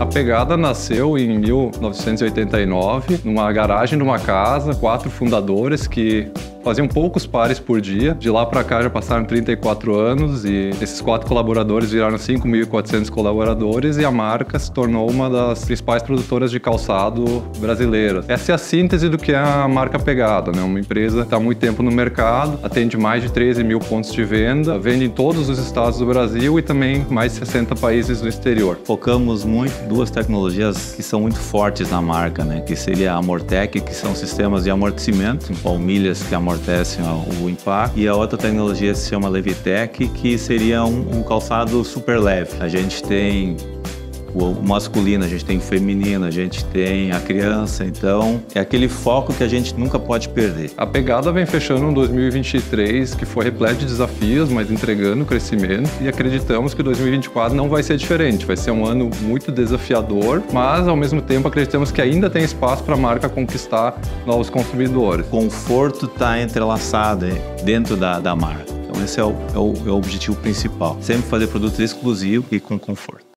A Pegada nasceu em 1989, numa garagem de uma casa, 4 fundadores que faziam poucos pares por dia. De lá para cá já passaram 34 anos e esses 4 colaboradores viraram 5.400 colaboradores e a marca se tornou uma das principais produtoras de calçado brasileiras. Essa é a síntese do que é a marca Pegada, né? Uma empresa que está há muito tempo no mercado, atende mais de 13 mil pontos de venda, vende em todos os estados do Brasil e também mais de 60 países no exterior. Focamos muito em 2 tecnologias que são muito fortes na marca, né? Que seria a Amortec, que são sistemas de amortecimento, em palmilhas que amortecem o impacto, e a outra tecnologia se chama Levitec, que seria um calçado super leve. A gente tem o masculino, a gente tem o feminino, a gente tem a criança, então é aquele foco que a gente nunca pode perder. A Pegada vem fechando um 2023 que foi repleto de desafios, mas entregando crescimento, e acreditamos que 2024 não vai ser diferente, vai ser um ano muito desafiador, mas ao mesmo tempo acreditamos que ainda tem espaço para a marca conquistar novos consumidores. O conforto está entrelaçado dentro da marca, então esse é o objetivo principal, sempre fazer produtos exclusivos e com conforto.